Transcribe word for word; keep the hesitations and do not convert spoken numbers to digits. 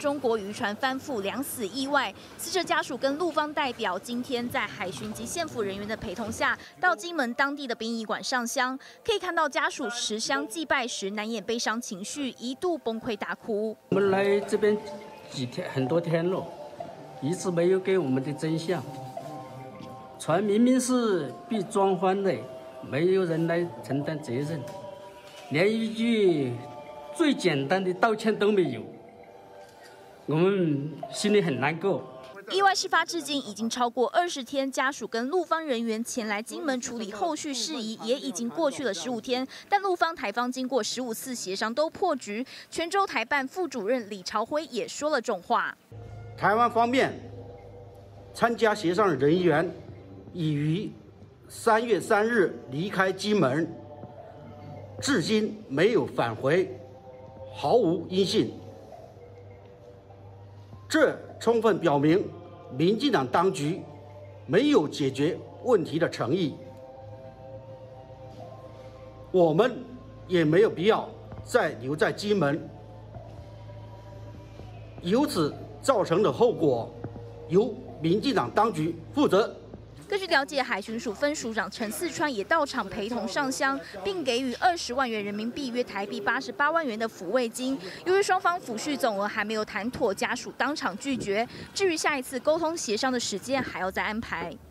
中国渔船翻覆两死意外，死者家属跟陆方代表今天在海巡及县府人员的陪同下，到金门当地的殡仪馆上香。可以看到家属持香祭拜时，难掩悲伤情绪，一度崩溃大哭。 我们来这边几天很多天了，一直没有给我们的真相。船明明是被撞翻的，没有人来承担责任，连一句最简单的道歉都没有，我们心里很难过。 意外事发至今已经超过二十天，家属跟陆方人员前来金门处理后续事宜，也已经过去了十五天。但陆方台方经过十五次协商都破局。泉州台办副主任李朝辉也说了重话： 台湾方面参加协商的人员已于三月三日离开金门，至今没有返回，毫无音信。这充分表明民进党当局没有解决问题的诚意，我们也没有必要再留在金门，由此造成的后果由民进党当局负责。 根据了解，海巡署分署长陈四川也到场陪同上香，并给予二十万元人民币（约台币八十八万元）的抚慰金。由于双方抚恤总额还没有谈妥，家属当场拒绝。至于下一次沟通协商的时间，还要再安排。